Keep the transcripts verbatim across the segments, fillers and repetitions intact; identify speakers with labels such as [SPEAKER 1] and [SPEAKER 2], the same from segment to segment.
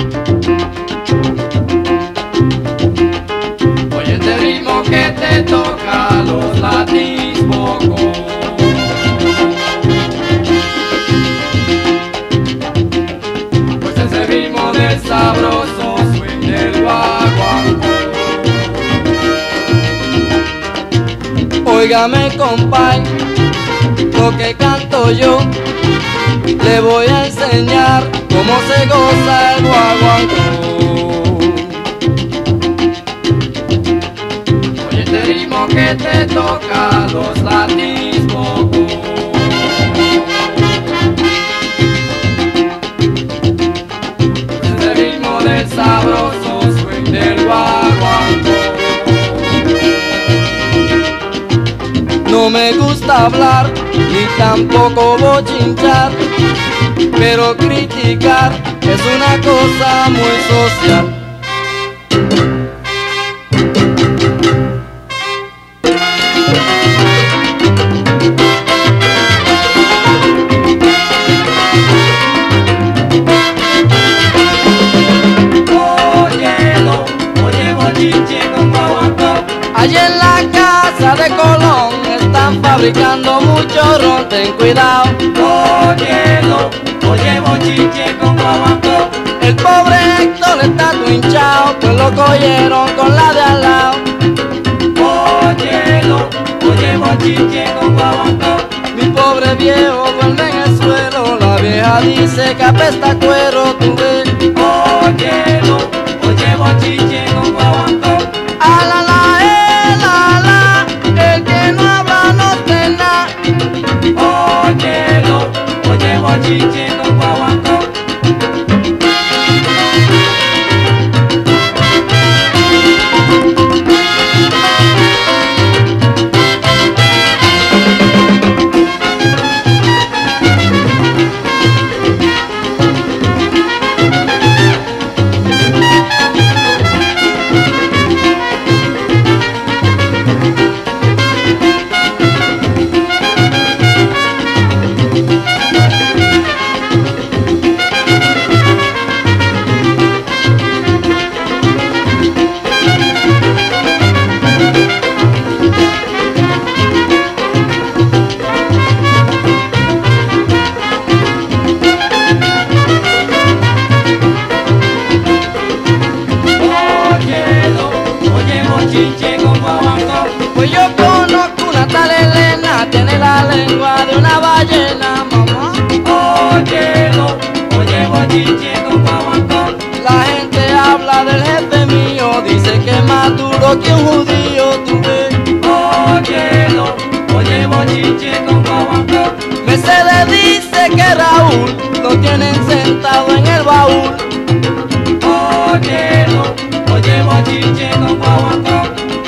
[SPEAKER 1] Oye este ritmo que te toca los latispocos. Pues ese ritmo del sabroso swing del guaguancó.
[SPEAKER 2] Óigame, compay, lo que canto yo, le voy a enseñar cómo se goza el guaguancó.
[SPEAKER 1] Oye este ritmo que te toca los latispocos. Pues ese ritmo del sabroso swing del guaguancó.
[SPEAKER 2] No me gusta hablar, ni tampoco bochinchar, pero criticar es una cosa muy social.
[SPEAKER 1] Óyelo, oye bochinche con guaguancó.
[SPEAKER 2] Allí en la casa de Colón están fabricando mucho ron, ten cuidado.
[SPEAKER 1] Óyelo, oye bochinche con guaguancó.
[SPEAKER 2] El pobre Héctor está todo hinchado, pues lo cogieron con la de al lado.
[SPEAKER 1] Óyelo, oye bochinche con guaguancó.
[SPEAKER 2] Mi pobre viejo duerme en el suelo, la vieja dice que apesta cuero, tú ves.
[SPEAKER 1] Óyelo, oye bochinche con guaguancó.
[SPEAKER 2] A la la, eh, la la, el que no habla no tiene nada.
[SPEAKER 1] Óyelo, oye bochinche con guaguancó. Bochinche con guaguancó.
[SPEAKER 2] Pues yo conozco una tal Elena, tiene la lengua de una ballena, mamá.
[SPEAKER 1] Óyelo, oye bochinche con guaguancó.
[SPEAKER 2] La gente habla del jefe mío, dice que es más duro que un judío, tú ves.
[SPEAKER 1] Óyelo, oye bochinche con guaguancó.
[SPEAKER 2] Mercedes dice que Raúl lo tienen sentado en el baúl.
[SPEAKER 1] Óyelo, oye bochinche con guaguancó.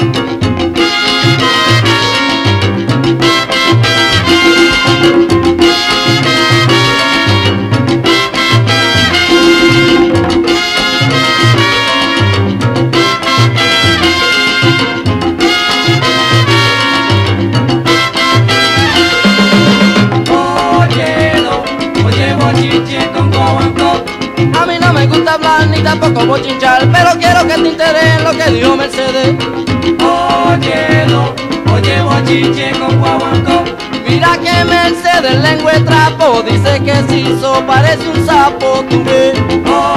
[SPEAKER 1] Óyelo, oye bochinche con guaguancó.
[SPEAKER 2] A mí no me gusta hablar ni tampoco bochinchar, pero quiero que te enteres en lo que dijo Mercedes.
[SPEAKER 1] Óyelo, oye bochinche con guaguancó.
[SPEAKER 2] Mira que Mercedes lengua de trapo, dice que si hizo parece un sapo, tú ves.